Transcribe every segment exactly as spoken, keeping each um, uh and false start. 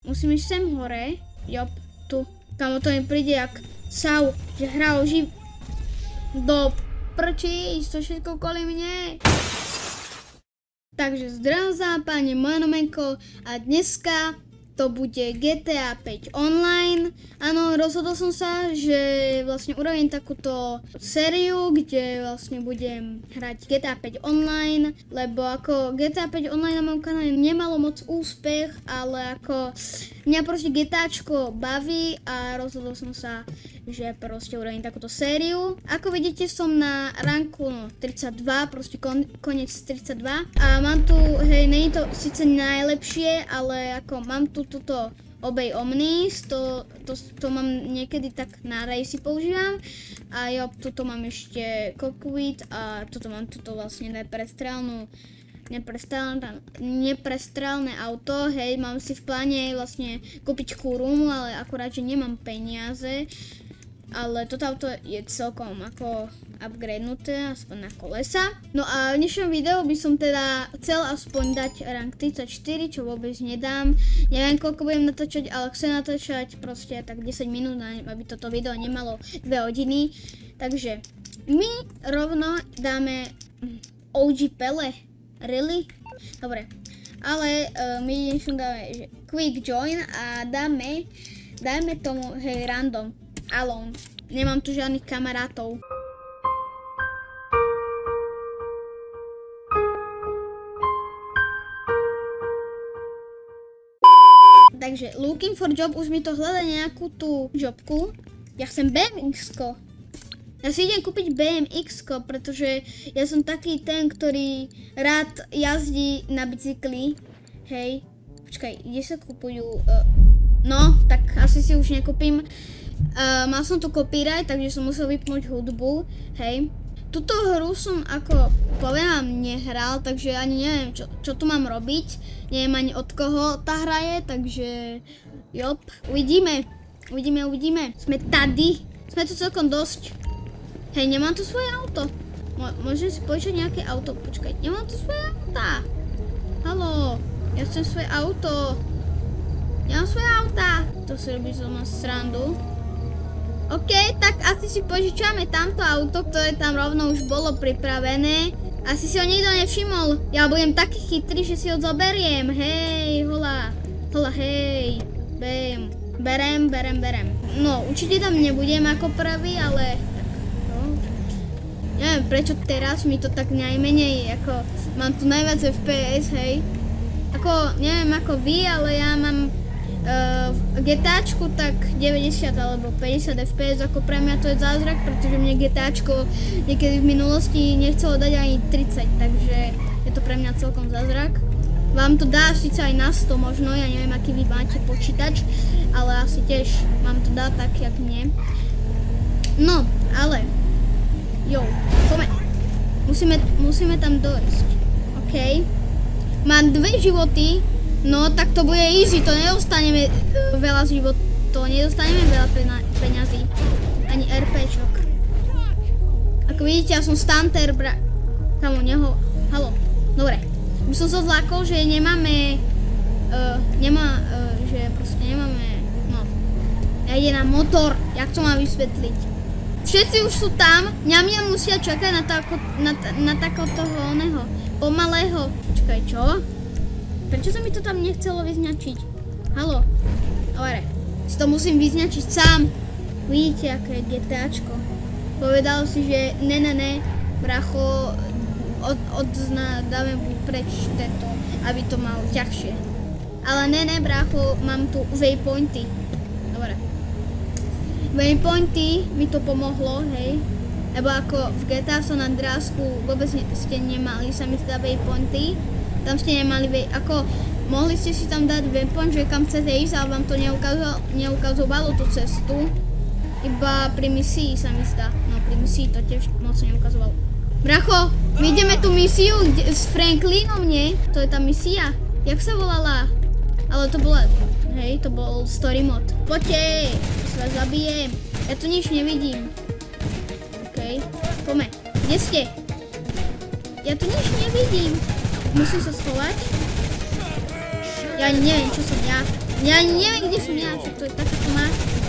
Musím ísť sem hore. Jop, tu. Kamo, to mi príde jak Sau, že hral živ... Do prčí, to všetko kvôli mne. Takže zdravím za páni, moje nomenko a dneska to bude G T A päť online. Áno, rozhodol som sa, že vlastne urobím takúto sériu, kde vlastne budem hrať G T A päť online, lebo ako G T A päť online na mojom kanále nemalo moc úspech, ale ako mňa proste GTAčko baví a rozhodol som sa, že proste urobím takúto sériu. Ako vidíte, som na ranku no, tridsaťdva, proste kon, koniec tridsaťdva. A mám tu, hej, nie je to síce najlepšie, ale ako mám tu túto Obey Omnis, to, to, to mám niekedy tak na race používam. A jo, tuto mám ešte Cockpit a tuto mám tuto vlastne neprestrelnú Neprestrelné, neprestrelné auto, hej, mám si v pláne vlastne kúpiť kúrumu, ale akurát, že nemám peniaze. Ale toto auto je celkom ako upgradenuté, aspoň na kolesa. No a v dnešnom videu by som teda chcel aspoň dať rank tridsaťštyri, čo vôbec nedám. Neviem, koľko budem natáčať, ale chcem natáčať proste tak desať minút, aby toto video nemalo dve hodiny. Takže my rovno dáme ó gé Pele. Really? Dobre. Ale uh, my dnešnom dáme že quick join a dáme, dáme tomu, hej, random. Alone. Nemám tu žiadnych kamarátov. Takže looking for job, už mi to hľadá nejakú tú jobku. Ja chcem bé em iks-ko. Ja si idem kúpiť bé em iks-ko, pretože ja som taký ten, ktorý rád jazdí na bicykli. Hej. Počkaj, kde sa kúpujú? Uh, no, tak asi si už nekúpim. Uh, mal som tu copyright, takže som musel vypnúť hudbu, hej. Tuto hru som ako poviem vám nehral, takže ani neviem čo, čo tu mám robiť. Neviem ani od koho tá hra je, takže jop, uvidíme, uvidíme, uvidíme. Sme tady, sme tu celkom dosť. Hej, nemám tu svoje auto. Mo môžem si požičať nejaké auto, počkaj, nemám tu svoje auta. Haló, ja chcem svoje auto. Nemám svoje auta. To si robí zo mňa srandu. OK, tak asi si požičame tamto auto, ktoré tam rovno už bolo pripravené. Asi si ho nikto nevšimol. Ja budem taký chytrý, že si ho zoberiem. Hej, hola. Hola, hej. Bem. Berem, berem, berem. No, určite tam nebudem ako prvý, ale... Tak, no. Neviem, prečo teraz mi to tak najmenej, ako... Mám tu najviac ef pé es, hej. Ako, neviem ako vy, ale ja mám... Uh, v GTAčku tak deväťdesiat alebo päťdesiat ef pé es, ako pre mňa to je zázrak, pretože mne GTAčko niekedy v minulosti nechcelo dať ani tridsať, takže je to pre mňa celkom zázrak. Vám to dá síce aj na sto možno, ja neviem aký vy máte počítač, ale asi tiež vám to dá tak, jak nie. No, ale jo, poďme. Musíme, musíme tam dojsť. OK. Mám dve životy. No, tak to bude easy, to nedostaneme uh, veľa život, to nedostaneme veľa peňazí, ani RPčok. Ako vidíte, ja som stunter, bra... Kamo, neho... Haló, dobre. Už som sa zlákol, že nemáme... Uh, nemá... Uh, že proste nemáme... No... Ja ide na motor, jak to mám vysvetliť. Všetci už sú tam, mňa mňa musia čakať na, tako, na, na takého toho oného, pomalého... Počkaj, čo? Prečo sa mi to tam nechcelo vyznačiť? Haló. Dobre. Si to musím vyznačiť sám. Vidíte, aké je GTAčko. Povedal si, že ne, ne, ne, bracho, od, odzna, dáme preč tento, aby to mal ťažšie. Ale ne, ne, bracho, mám tu waypointy. Dobre. Waypointy mi to pomohlo, hej. Lebo ako v G T A San Andreasku vôbec ste nemali sa mi teda waypointy. Tam ste nemali, ako, mohli ste si tam dať waypoint, že kam chcete ísť, ale vám to neukazovalo tú cestu. Iba pri misii sa mi zdá. No, pri misii to tiež moc neukazovalo. Bracho, my ideme tú misiu kde, s Franklinom, nie? To je tá misia. Jak sa volala? Ale to bola, hej, to bol story mod. Poďte, ja sa vás zabijem. Ja tu nič nevidím. OK, poďme. Kde ste? Ja tu nič nevidím. Musím sa schovať. Ja ani neviem, čo som ja. Ja ani neviem, kde som ja, čo to je takéto má.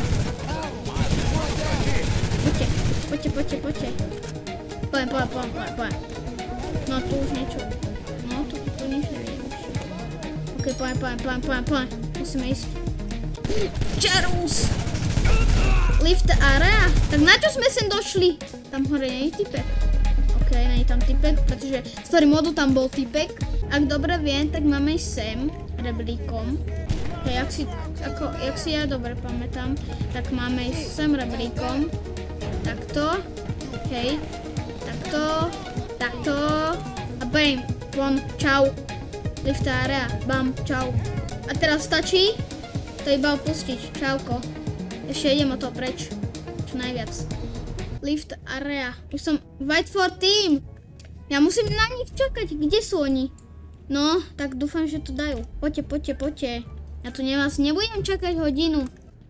Poďte, poďte, poďte, poďte. Poďme, poďme, poďme, poďme. No tu už niečo. No tu, tu nič neviem už. Ok, poďme, poďme, poďme, poďme, poďme. Musíme ísť. Čarus! Lift area? Tak na čo sme sem došli? Tam hore nie je typek. Ok, nie je tam typek, pretože z ktorý modu tam bol typek. Ak dobre viem, tak máme ísť sem rebríkom. Ok, jak si, ako, jak si ja dobre pamätám, tak máme ísť sem rebríkom. Takto. Ok. Takto. Takto. A bam. Von. Čau. Lift area. Bam. Čau. A teraz stačí to iba opustiť. Čauko. Ešte idem o to preč. Čo najviac. Lift area. Už som... Wait for team. Ja musím na nich čakať. Kde sú oni? No, tak dúfam, že to dajú. Poďte, poďte, poďte. Ja tu nevás nebudem čakať hodinu.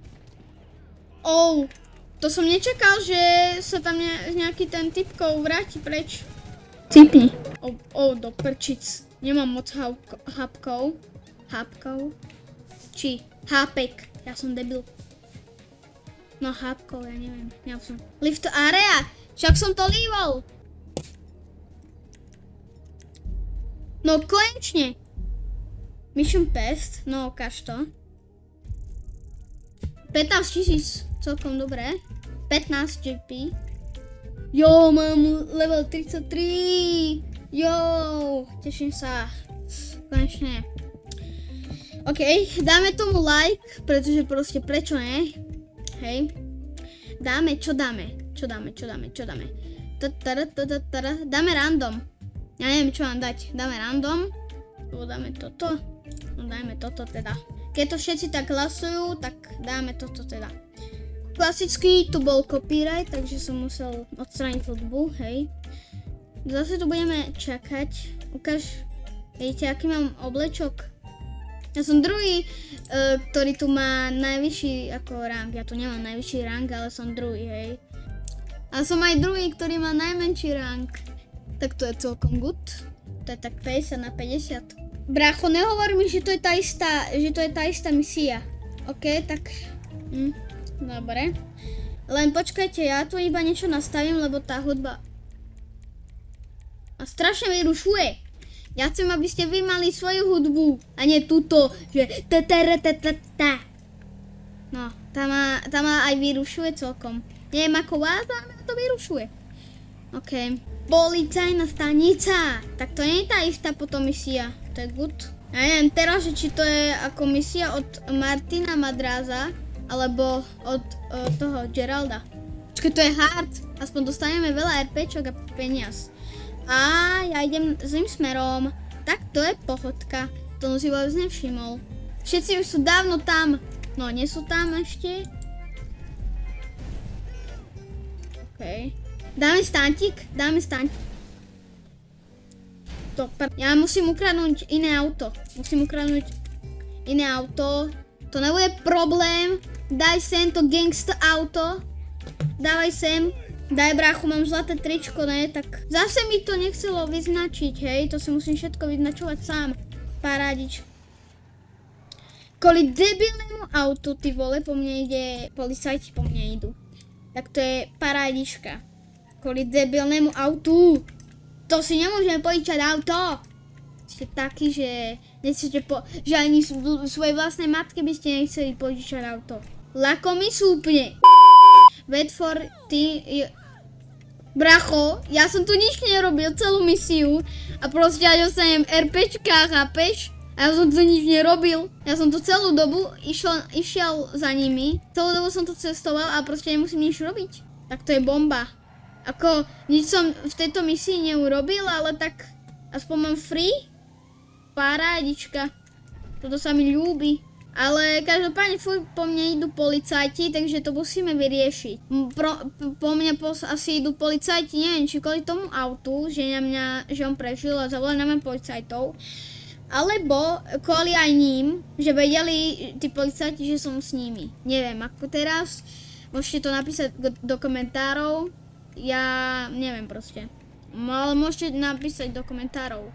Oh. To som nečakal, že sa tam ne, nejaký ten typkov vráti preč. Cipni. Oh, oh, do prčic. Nemám moc hápkov. Hápkov. Či hápek. Ja som debil. No hápkov, ja neviem. Ja som... Lift area. Však som to líval. No konečne. Mission Pest. No ukáž to. pätnásť tisíc. Celkom dobré. pätnásť G P. Jo, mám level tridsaťtri. Jo, teším sa. Konečne. OK, dáme tomu like, pretože proste prečo ne? Hej. Dáme, čo dáme? Čo dáme, čo dáme, čo dáme? Dáme random. Ja neviem, čo mám dať. Dáme random. Dáme toto. No dajme toto teda. Keď to všetci tak hlasujú, tak dáme toto teda. Klasicky tu bol copyright, takže som musel odstrániť hudbu, hej. Zase tu budeme čakať. Ukáž, vidíte, aký mám oblečok? Ja som druhý, uh, ktorý tu má najvyšší ako rang. Ja tu nemám najvyšší rang, ale som druhý, hej. A som aj druhý, ktorý má najmenší rang. Tak to je celkom good. To je tak päťdesiat na päťdesiat. Brácho, nehovor mi, že to je tá istá, že to je tá istá misia. OK, tak... Hm. Dobre. Len počkajte, ja tu iba niečo nastavím, lebo tá hudba... A strašne mi rušuje. Ja chcem, aby ste vy mali svoju hudbu. A nie túto, že... No, tá ma, tá ma aj vyrušuje celkom. Neviem ako vás, ale to vyrušuje. OK. Policajná stanica. Tak to nie je tá istá potom misia. To je good. Ja neviem teraz, či to je ako misia od Martina Madráza, alebo od uh, toho Geralda. Počkej, to je hard. Aspoň dostaneme veľa RPčok a peniaz. A ja idem zlým smerom. Tak to je pohodka. To si vôbec nevšimol. Všetci už sú dávno tam. No, nie sú tam ešte. OK. Dáme stantík? Dáme stantík. Ja musím ukradnúť iné auto. Musím ukradnúť iné auto. To nebude problém. Daj sem to gangsta auto. Dávaj sem. Daj bráchu, mám zlaté tričko, ne? Tak zase mi to nechcelo vyznačiť, hej? To si musím všetko vyznačovať sám. Parádič. Kvôli debilnému autu, ty vole, po mne ide... Policajti po mne idú. Tak to je parádička. Kvôli debilnému autu. To si nemôžeme požičať auto. Ste takí, že... Nechcete po... Že ani svojej vlastnej matke by ste nechceli požičať auto. Lako mi súpne. Wait for ty... Bracho, ja som tu nič nerobil, celú misiu. A proste ja dostanem RPčka, chápeš? A ja som tu nič nerobil. Ja som tu celú dobu išiel, išiel za nimi. Celú dobu som tu cestoval a proste nemusím nič robiť. Tak to je bomba. Ako, nič som v tejto misii neurobil, ale tak aspoň mám free. Parádička. Toto sa mi ľúbi. Ale každopádne furt po mne idú policajti, takže to musíme vyriešiť. Pro, po mne pos, asi idú policajti, neviem, či kvôli tomu autu, že na mňa, že on prežil a zavolali na mňa policajtov. Alebo kvôli aj ním, že vedeli tí policajti, že som s nimi. Neviem, ako teraz. Môžete to napísať do komentárov. Ja neviem proste. Ale môžete napísať do komentárov.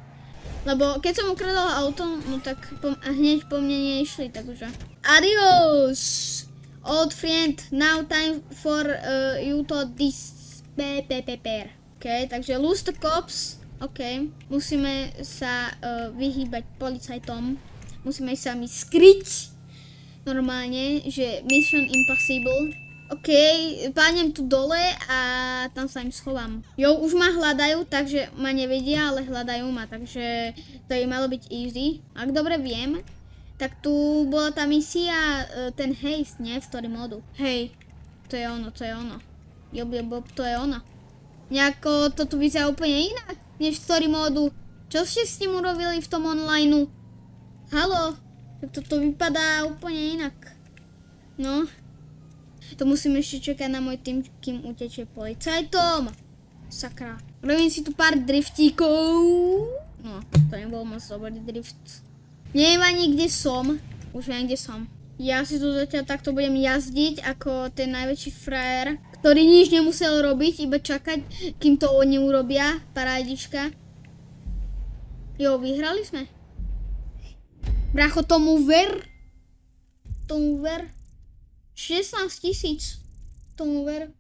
Lebo keď som ukradala auto, no tak po, hneď po mne neišli, takže. Adios! Old friend, now time for uh, you to dispair. OK, takže lose the cops. OK, musíme sa uh, vyhýbať policajtom. Musíme sa mi skryť. Normálne, že Mission Impossible. OK, pánem tu dole a tam sa im schovám. Jo, už ma hľadajú, takže ma nevedia, ale hľadajú ma, takže to by malo byť easy. Ak dobre viem, tak tu bola tá misia, ten haste, nie? V story modu. Hej, to je ono, to je ono. Job, job, job, to je ono. Nejako to tu vyzerá úplne inak, než v story modu. Čo ste s tým urobili v tom online? Haló, tak toto vypadá úplne inak. No. To musím ešte čakať na môj tým, kým utečie policajtom. Sakra. Robím si tu pár driftíkov. No, to nebol moc dobrý drift. Neviem ani kde som. Už viem kde som. Ja si tu zatiaľ takto budem jazdiť ako ten najväčší frajer, ktorý nič nemusel robiť, iba čakať, kým to oni urobia. Parádička. Jo, vyhrali sme. Bracho, tomu ver. Tomu ver. šestnásť tisíc. Tomu ver.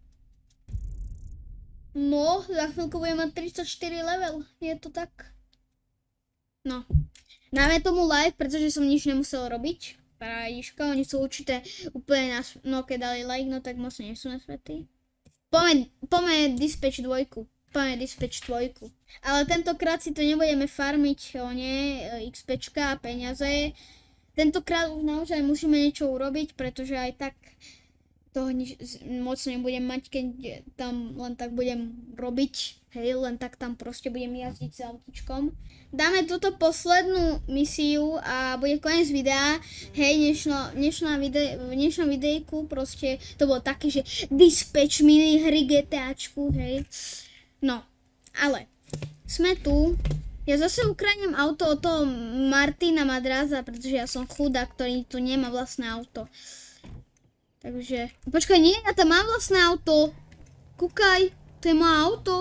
No, za chvíľku budem mať tridsaťštyri level. Je to tak? No. Dáme tomu live, pretože som nič nemusel robiť. Parádiška, oni sú určite úplne nás... No, keď dali like, no tak moc nie sú na svety. Poďme, poďme dispatch dvojku. Poďme dispatch dvojku. Ale tentokrát si to nebudeme farmiť, o nie, XPčka a peniaze. Tentokrát už naozaj musíme niečo urobiť, pretože aj tak toho nič, moc nebudem mať, keď tam len tak budem robiť. Hej, len tak tam proste budem jazdiť s autičkom. Dáme túto poslednú misiu a bude koniec videa. Hej, dnešno, dnešná vide, v dnešnom videjku proste to bolo také, že dispatch mini hry GTAčku, hej. No, ale sme tu. Ja zase ukradnem auto od toho Martina Madraza, pretože ja som chudák, ktorý tu nemá vlastné auto. Takže, počkaj, nie, ja tam mám vlastné auto. Kúkaj, to je moje auto.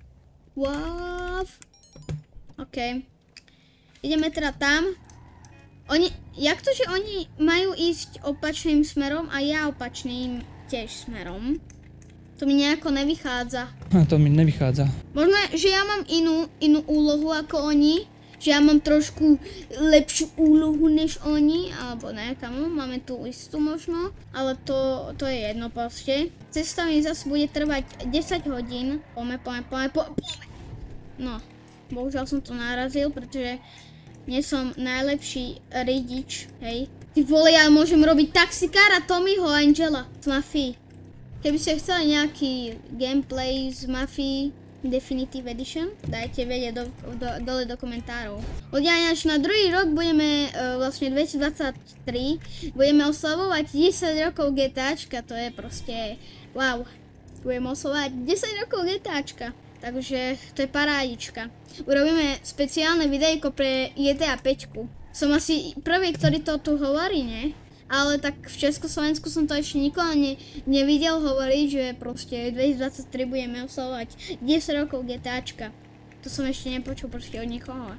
Wow. OK. Ideme teda tam. Oni, jak to, že oni majú ísť opačným smerom a ja opačným tiež smerom? To mi nejako nevychádza. A to mi nevychádza. Možno, že ja mám inú, inú úlohu ako oni. Že ja mám trošku lepšiu úlohu než oni. Alebo ne, kamo, máme tu istú možno. Ale to, to je jedno proste. Cesta mi zase bude trvať desať hodín. Pome, pome, pome, pome. No, bohužiaľ som to narazil, pretože nie som najlepší ridič, hej. Ty vole, ja môžem robiť taxikára Tommyho Angela z Mafii. Keby ste chceli nejaký gameplay z Mafii Definitive Edition, dajte vedieť do, do, dole do komentárov. Ľudia, až na druhý rok budeme, uh, vlastne dvetisícdvadsaťtri, budeme oslavovať desať rokov GTAčka, to je proste, wow. Budeme oslavovať desať rokov GTAčka, takže to je parádička. Urobíme speciálne videjko pre G T A päť. Som asi prvý, ktorý to tu hovorí, ne? Ale tak v Československu som to ešte nikoho ne, nevidel hovoriť, že proste dvetisícdvadsaťtri budeme oslavovať desať rokov GTAčka. To som ešte nepočul proste od nikoho.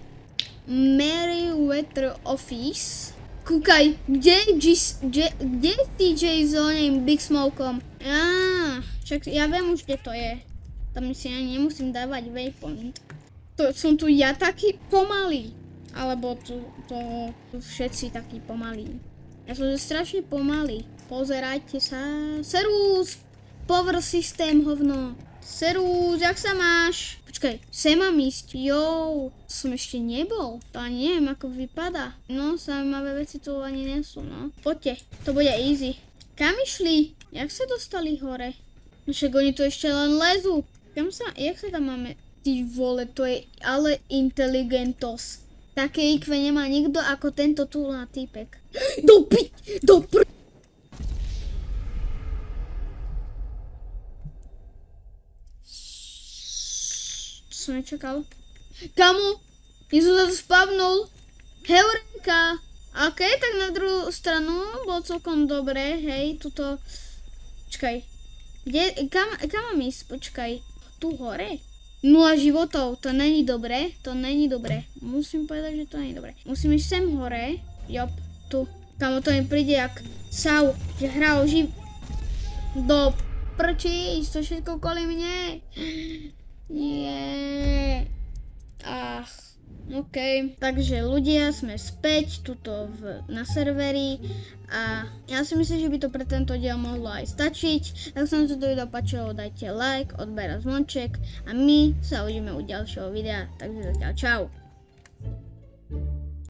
Merryweather Office. Kúkaj, kde je T J s oným Big Smokeom? Á, však ja viem už, kde to je. Tam si ani nemusím dávať waypoint. To som tu ja taký pomalý. Alebo tu, to, tu všetci takí pomalí. Ja som strašne pomalý. Pozerajte sa. Serus! Power systém, hovno. Serus, jak sa máš? Počkaj, sem mám ísť. Jo, som ešte nebol. To ani neviem, ako vypadá. No, zaujímavé veci tu ani nie sú, no. Poďte, to bude easy. Kam išli? Jak sa dostali hore? No však oni tu ešte len lezú. Kam sa, jak sa tam máme? Ty vole, to je ale inteligentos. Také í kvé nemá nikto ako tento tu na týpek. Do pi... Do pr... To som nečakal. Kamu? Ja som sa to spavnul. Heureka. OK, tak na druhú stranu bolo celkom dobré, hej, tuto... Počkaj. Kde, kam, kam mám ísť? Počkaj. Tu hore? Nula životov, to není dobré, to není dobré. Musím povedať, že to není dobré. Musím ísť sem hore, jop, tu. Kamo, to mi príde jak sav, že hral živ... Do prčí, to všetko kvôli mne. Nie. Ach, OK. Takže ľudia, sme späť tuto v, na serveri a ja si myslím, že by to pre tento diel mohlo aj stačiť. Ak sa vám toto video páčilo, dajte like, odber a zvonček a my sa uvidíme u ďalšieho videa. Takže zatiaľ čau.